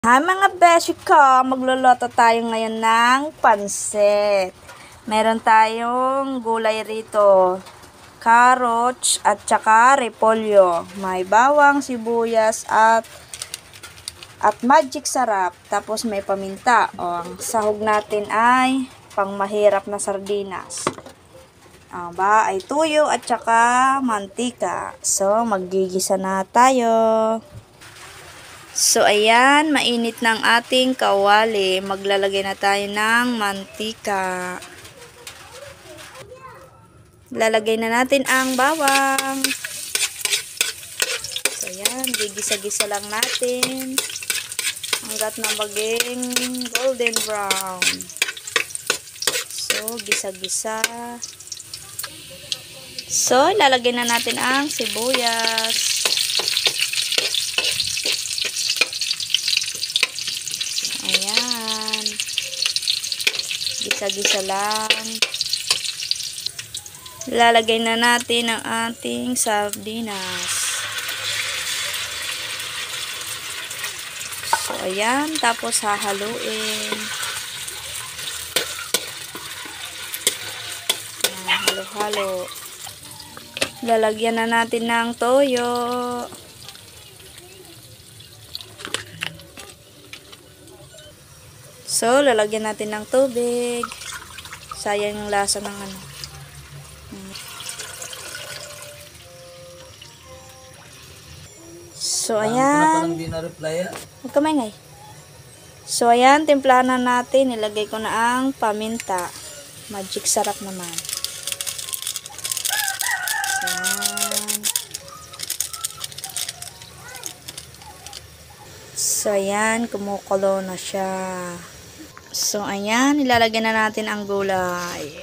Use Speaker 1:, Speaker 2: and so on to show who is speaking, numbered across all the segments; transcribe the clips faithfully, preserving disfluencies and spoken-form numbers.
Speaker 1: Hi mga beshi ko, magluluto tayo ngayon ng pansit. Meron tayong gulay rito, carrots at saka repolyo. May bawang, sibuyas at at magic sarap. Tapos may paminta. O, ang sahog natin ay pangmahirap na sardinas. Ang ba ay tuyo at saka mantika. So, maggigisa na tayo. So, ayan, mainit ng ating kawali. Maglalagay na tayo ng mantika. Lalagay na natin ang bawang. So, ayan, gigisa-gisa lang natin hanggat na maging golden brown. So, gisa-gisa. So, lalagay na natin ang sibuyas. Ayan. Gisa-gisa lang. Lalagay na natin ang ating sardinas. So, ayan. Tapos hahaluin. Halo-halo. Lalagyan na natin ng toyo. So, lalagyan natin ng tubig. Sayang yung lasa ng ano. So, ayan. Huwag ka maingay. So, ayan. Timplahan na natin. Nilagay ko na ang paminta. Magic sarap naman. So, ayan. So, ayan. Kumukulo na siya. So, ayan, ilalagyan na natin ang gulay.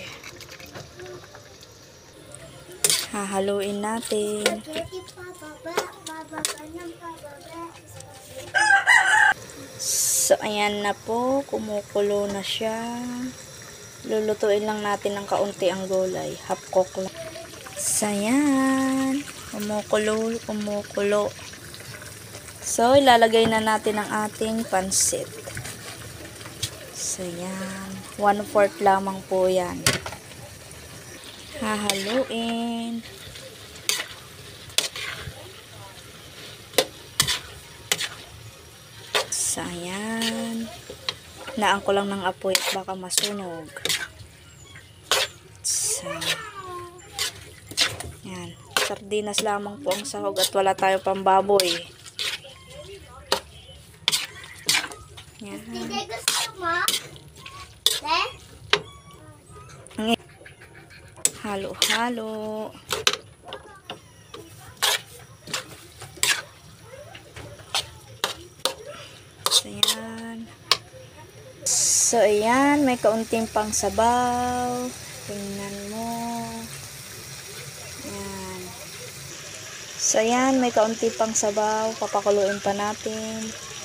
Speaker 1: Hahaluin natin. So, ayan na po. Kumukulo na siya. Lulutuin lang natin ng kaunti ang gulay. Half cook lang. So, ayan. Kumukulo, kumukulo. So, ilalagay na natin ang ating pansit. So, yan. one fourth lamang po yan. Hahaluin. So, yan. Naan ko lang ng apoy at baka masunog. So, yan. Sardinas lamang po ang sahog at wala tayo pang baboy. Yan. Halo-halo. So, ayan. So, ayan. May kaunting pang sabaw. Tingnan mo. Ayan. So, ayan. May kaunting pang sabaw. Papakuluin pa natin.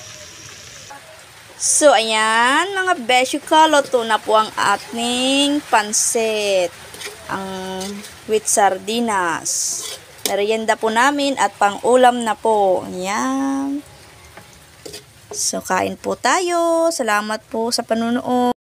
Speaker 1: So, ayan. Mga beshi ko, luto na po ang ating pansit. Ang with sardinas. Merienda po namin at pang-ulam na po. Ayan. So, kain po tayo. Salamat po sa panunood.